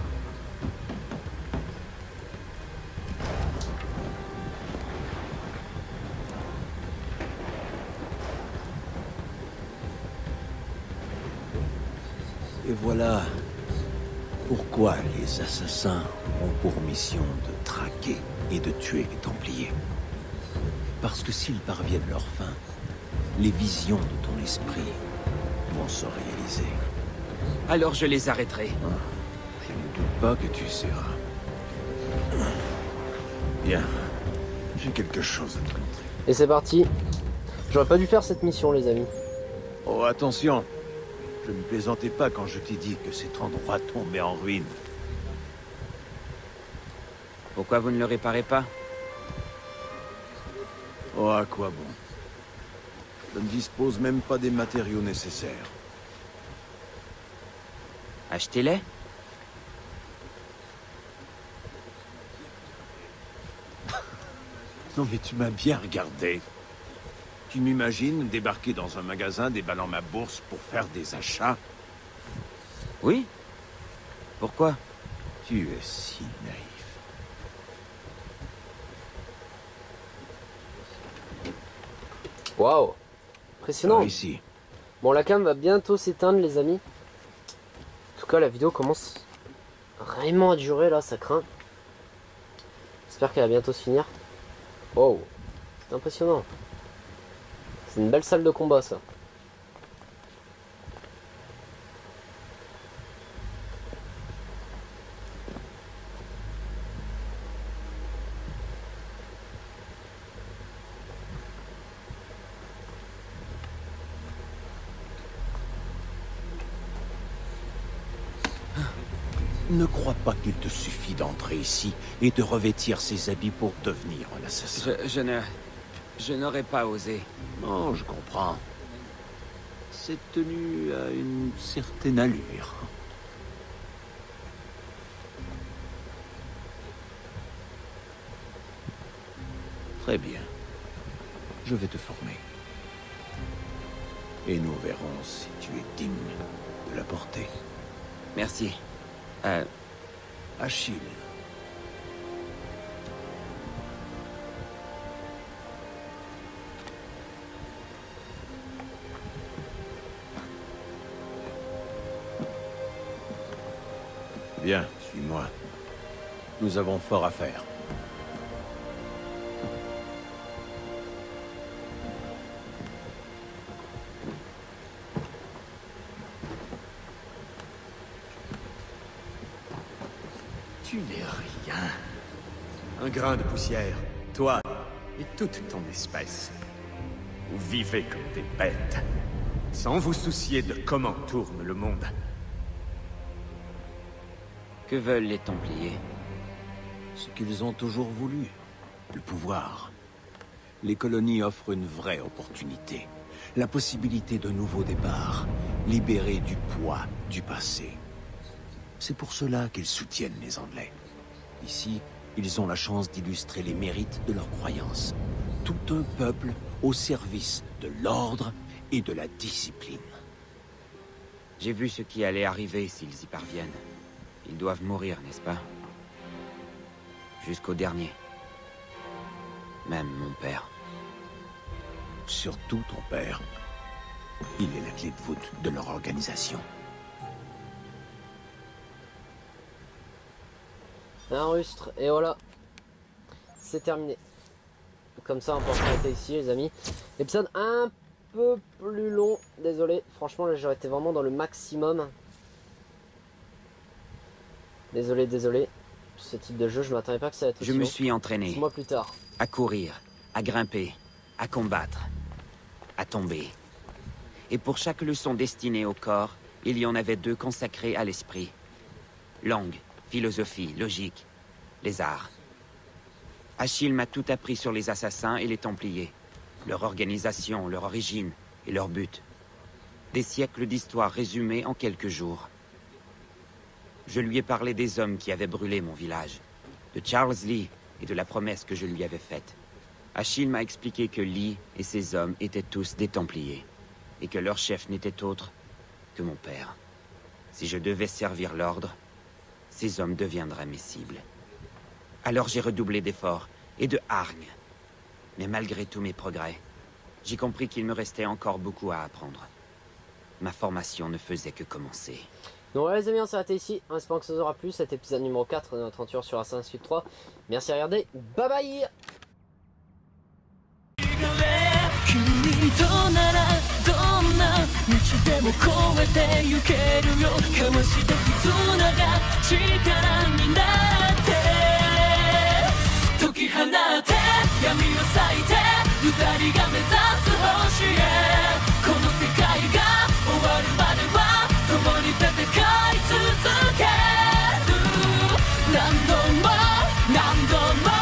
Et voilà pourquoi les assassins ont pour mission de traquer et de tuer les Templiers. Parce que s'ils parviennent leur fin, les visions de ton esprit vont se réaliser. Alors je les arrêterai. Ah, je ne doute pas que tu essaieras. Bien, j'ai quelque chose à te montrer. Et c'est parti. J'aurais pas dû faire cette mission, les amis. Oh, attention! Je ne plaisantais pas quand je t'ai dit que cet endroit tombait en ruine. Pourquoi vous ne le réparez pas? Oh, à quoi bon? Je ne dispose même pas des matériaux nécessaires. Achetez-les. Non mais tu m'as bien regardé. Tu m'imagines débarquer dans un magasin déballant ma bourse pour faire des achats? Oui. Pourquoi? Tu es si naïf. Waouh. Impressionnant. Par ici. Bon, la cam va bientôt s'éteindre, les amis. En tout cas, la vidéo commence vraiment à durer, là, ça craint. J'espère qu'elle va bientôt se finir. Wow. C'est impressionnant. C'est une belle salle de combat, ça. Ne crois pas qu'il te suffit d'entrer ici et de revêtir ses habits pour devenir un assassin. Je, je ne... Je n'aurais pas osé. Non, je comprends. Cette tenue a une certaine allure. Très bien. Je vais te former. Et nous verrons si tu es digne de la porter. Merci. Euh... Achille. Viens, suis-moi. Nous avons fort à faire. Tu n'es rien. Un grain de poussière. Toi et toute ton espèce. Vous vivez comme des bêtes, sans vous soucier de comment tourne le monde. Que veulent les Templiers? Ce qu'ils ont toujours voulu. Le pouvoir. Les colonies offrent une vraie opportunité. La possibilité de nouveaux départs. Libérés du poids du passé. C'est pour cela qu'ils soutiennent les Anglais. Ici, ils ont la chance d'illustrer les mérites de leurs croyances. Tout un peuple au service de l'ordre et de la discipline. J'ai vu ce qui allait arriver s'ils y parviennent. Ils doivent mourir, n'est-ce pas? Jusqu'au dernier. Même mon père. Surtout ton père. Il est la clé de voûte de leur organisation. Un rustre, et voilà. C'est terminé. Comme ça, on peut s'arrêter ici, les amis. Épisode un peu plus long, désolé. Franchement, là, j'aurais été vraiment dans le maximum. Désolé, désolé. Ce type de jeu, je m'attendais pas que ça allait être aussi Je me long. suis entraîné. Six mois plus tard. À courir, à grimper, à combattre, à tomber. Et pour chaque leçon destinée au corps, il y en avait deux consacrées à l'esprit. Langue, philosophie, logique, les arts. Achille m'a tout appris sur les assassins et les Templiers. Leur organisation, leur origine et leur but. Des siècles d'histoire résumés en quelques jours. Je lui ai parlé des hommes qui avaient brûlé mon village, de Charles Lee et de la promesse que je lui avais faite. Achille m'a expliqué que Lee et ses hommes étaient tous des Templiers, et que leur chef n'était autre que mon père. Si je devais servir l'ordre, ces hommes deviendraient mes cibles. Alors j'ai redoublé d'efforts et de hargne. Mais malgré tous mes progrès, j'ai compris qu'il me restait encore beaucoup à apprendre. Ma formation ne faisait que commencer. Donc voilà les amis, on s'est arrêté ici. En espérant que ça vous aura plu, cet épisode numéro quatre de notre aventure sur Assassin's Creed trois. Merci à regarder, bye bye. 君とならどんな道でも越えてゆけるよ交わした絆が力になって解き放って闇を裂いて二人が目指す星へこの世界が終わるまでは共に戦い続ける何度も何度も